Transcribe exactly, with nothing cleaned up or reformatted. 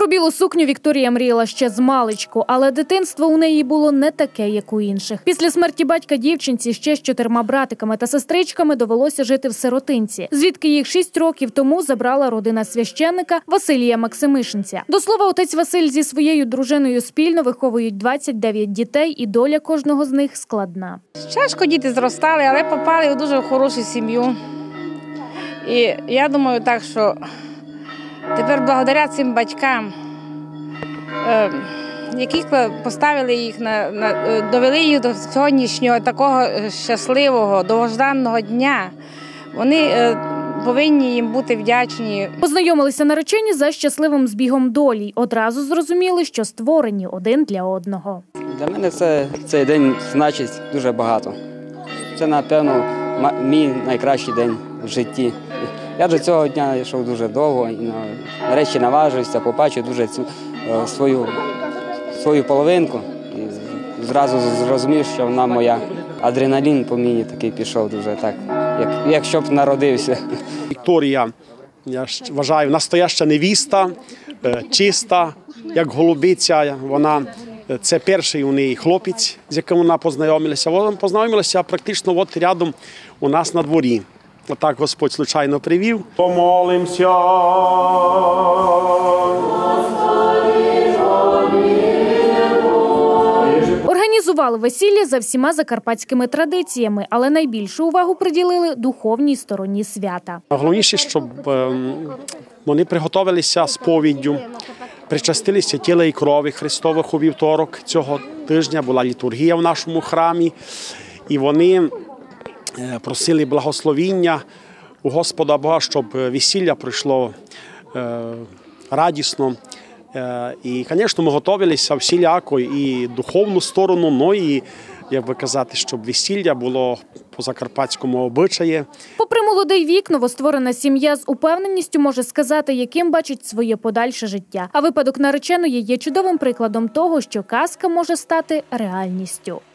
Про білу сукню Вікторія мріяла ще з маличку, але дитинство у неї було не таке, як у інших. Після смерті батька дівчинці ще з чотирма братиками та сестричками довелося жити в сиротинці, звідки їх шість років тому забрала родина священника Василія Максимишинця. До слова, отець Василь зі своєю дружиною спільно виховують двадцять дев'ять дітей, і доля кожного з них складна. Тяжко діти зростали, але попали в дуже хорошу сім'ю. І я думаю так, що тепер благодаря цим батькам, які поставили їх, на, на, довели їх до сьогоднішнього такого щасливого, довгожданого дня, вони повинні їм бути вдячні. Познайомилися наречені за щасливим збігом долі. Одразу зрозуміли, що створені один для одного. Для мене це, цей день значить дуже багато. Це, напевно, мій найкращий день в житті. Я до цього дня йшов дуже довго і нарешті наважився, побачив дуже цю свою, свою половинку. І зразу зрозумів, що вона моя. Адреналін по мені такий пішов дуже так, як, як щоб народився. Вікторія, я вважаю, настояща невіста, чиста, як голубиця. Вона, це перший у неї хлопець, з яким вона познайомилася. Вона познайомилася практично от рядом у нас на дворі. Отак Господь случайно привів. Помолимося. Організували весілля за всіма закарпатськими традиціями, але найбільшу увагу приділили духовній стороні свята. Головніше, щоб вони приготувалися сповіддю, причастилися тіла і крові Христових у вівторок. Цього тижня була літургія в нашому храмі, і вони просили благословіння у Господа Бога, щоб весілля пройшло радісно. І, звісно, ми готувалися всіляко і духовну сторону, ну і, як би казати, щоб весілля було по закарпатському обичаї. Попри молодий вік, новостворена сім'я з упевненістю може сказати, яким бачить своє подальше життя. А випадок нареченої є чудовим прикладом того, що казка може стати реальністю.